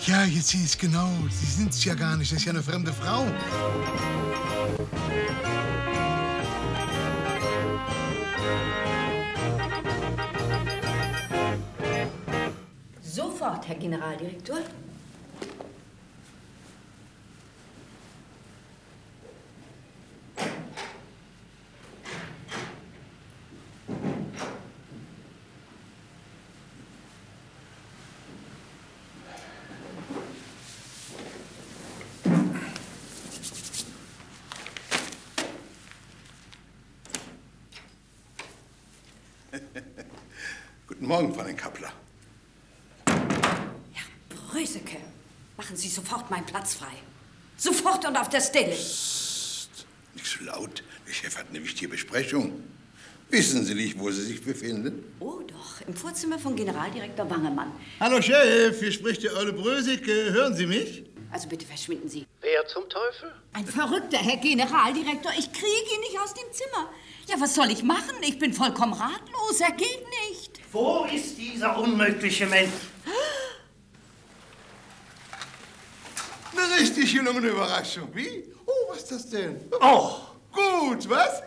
Ja, jetzt sehe ich es genau. Sie sind es ja gar nicht. Das ist ja eine fremde Frau. Sofort, Herr Generaldirektor. Guten Morgen, Frau Kappler. Herr Bröseke, machen Sie sofort meinen Platz frei. Sofort und auf der Stelle. Psst, nicht so laut. Der Chef hat eine wichtige Besprechung. Wissen Sie nicht, wo Sie sich befinden? Oh doch, im Vorzimmer von Generaldirektor Wangemann. Hallo Chef, hier spricht der Olle Bröseke. Hören Sie mich? Also bitte verschwinden Sie. Wer zum Teufel? Ein verrückter Herr Generaldirektor. Ich kriege ihn nicht aus dem Zimmer. Ja, was soll ich machen? Ich bin vollkommen ratlos. Er geht nicht. Wo ist dieser unmögliche Mensch? Eine richtig gelungene Überraschung. Wie? Oh, was ist das denn? Oh! Gut, was?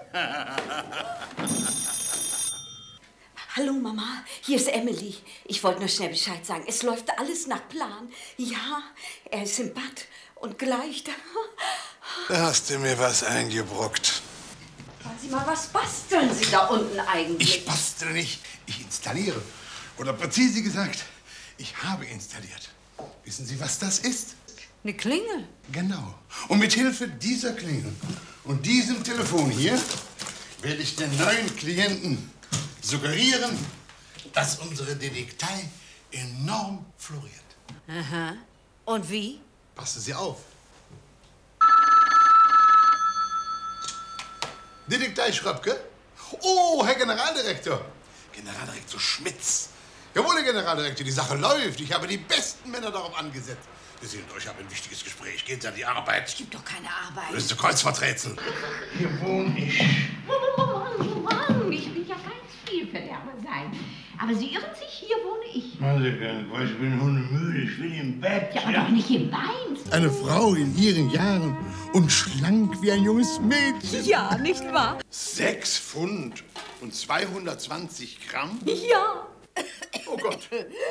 Hallo Mama, hier ist Emily. Ich wollte nur schnell Bescheid sagen. Es läuft alles nach Plan. Ja, er ist im Bad und gleich da. Da hast du mir was eingebrockt. Sagen Sie mal, was basteln Sie da unten eigentlich? Ich bastle nicht, ich installiere. Oder präzise gesagt, ich habe installiert. Wissen Sie, was das ist? Eine Klingel. Genau. Und mit Hilfe dieser Klingel und diesem Telefon hier werde ich den neuen Klienten suggerieren, dass unsere Detektei enorm floriert. Aha. Und wie? Passen Sie auf. Detektei Schröpke? Oh, Herr Generaldirektor. Generaldirektor Schmitz. Jawohl, Herr Generaldirektor, die Sache läuft. Ich habe die besten Männer darauf angesetzt. Sie sehen doch, ich habe ein wichtiges Gespräch. Gehen Sie an die Arbeit. Es gibt doch keine Arbeit. Lösen Sie Kreuzworträtsel. Hier wohne ich. Ich will ja ganz viel Verderber sein. Aber Sie irren sich, hier wohne ich. Machen Sie keine Quatsch, ich bin hundemüde, ich will im Bett. Ja, aber doch nicht im Wein. Eine Frau in ihren Jahren und schlank wie ein junges Mädchen. Ja, nicht wahr? 6 Pfund und 220 Gramm? Ja. Oh Gott.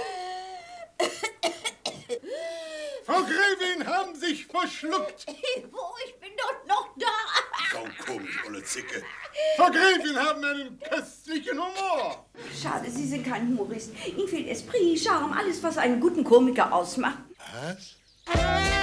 Frau Gräfin haben sich verschluckt. Wo? Ich bin doch noch da. So komisch, olle Zicke. Frau Gräfin haben einen köstlichen Humor. Schade, Sie sind kein Humorist. Ihnen fehlt Esprit, Charme, alles, was einen guten Komiker ausmacht. Was?